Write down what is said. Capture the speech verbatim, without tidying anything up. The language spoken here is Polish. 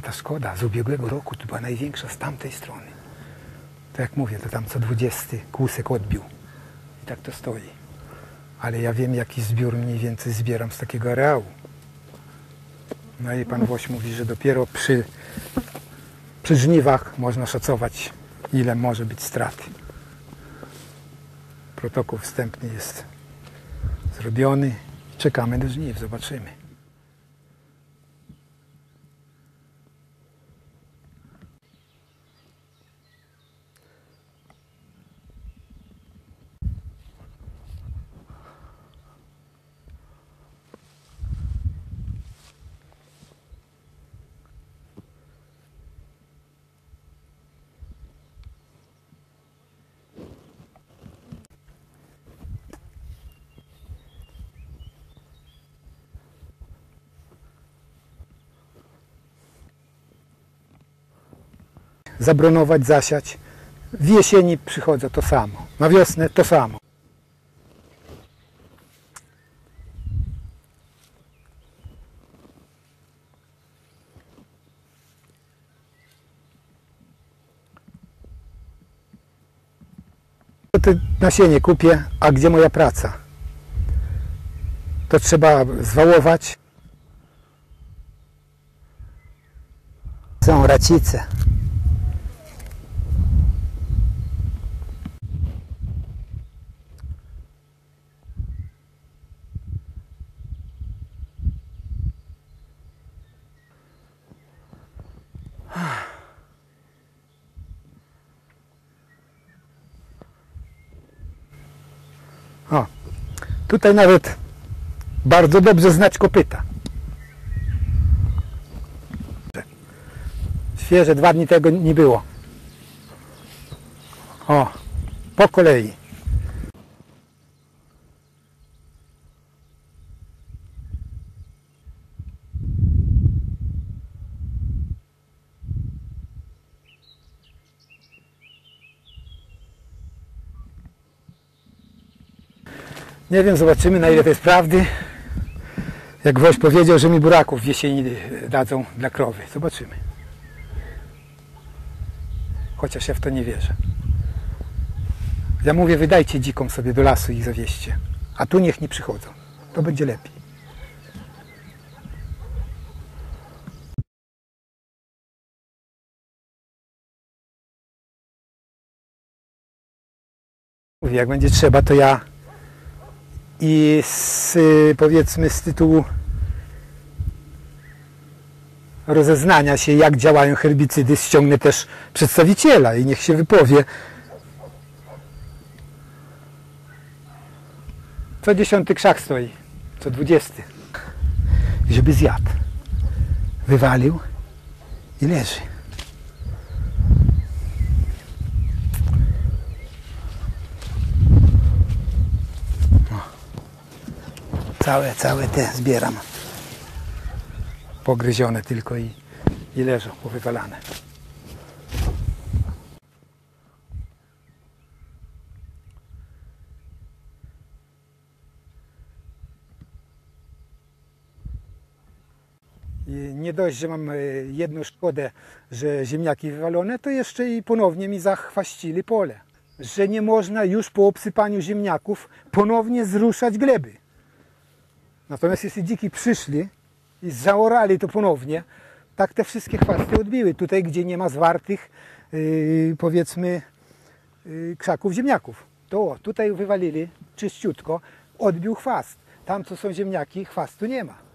ta szkoda z ubiegłego roku to była największa z tamtej strony. To jak mówię, to tam co dwudziesty kłusek odbił. I tak to stoi. Ale ja wiem, jaki zbiór mniej więcej zbieram z takiego areału. No i pan Woś mówi, że dopiero przy, przy żniwach można szacować, ile może być straty. Protokół wstępny jest zrobiony. Czekamy do żniw, zobaczymy. Zabronować, zasiać. W jesieni przychodzę to samo. Na wiosnę to samo. To nasienie kupię, a gdzie moja praca? To trzeba zwałować. Są racice. O, tutaj nawet bardzo dobrze znać kopyta. Świeże, dwa dni tego nie było. O, po kolei. Nie wiem, zobaczymy, na ile to jest prawdy. Jak Woś powiedział, że mi buraków w jesieni dadzą dla krowy. Zobaczymy. Chociaż ja w to nie wierzę. Ja mówię, wydajcie dzikom sobie do lasu i ich zawieźcie. A tu niech nie przychodzą. To będzie lepiej. Mówię, jak będzie trzeba, to ja i z, powiedzmy z tytułu rozeznania się, jak działają herbicydy, ściągnę też przedstawiciela i niech się wypowie. Co dziesiąty krzak stoi, co dwudziesty. I żeby zjadł. Wywalił i leży. Całe, całe te zbieram. Pogryzione tylko i, i leżą, powywalane. I nie dość, że mam jedną szkodę, że ziemniaki wywalone, to jeszcze i ponownie mi zachwaścili pole. Że nie można już po obsypaniu ziemniaków ponownie zruszać gleby. Natomiast jeśli dziki przyszli i zaorali to ponownie, tak te wszystkie chwasty odbiły. Tutaj, gdzie nie ma zwartych, yy, powiedzmy, yy, krzaków ziemniaków. To o, tutaj wywalili czyściutko, odbił chwast. Tam, co są ziemniaki, chwastu nie ma.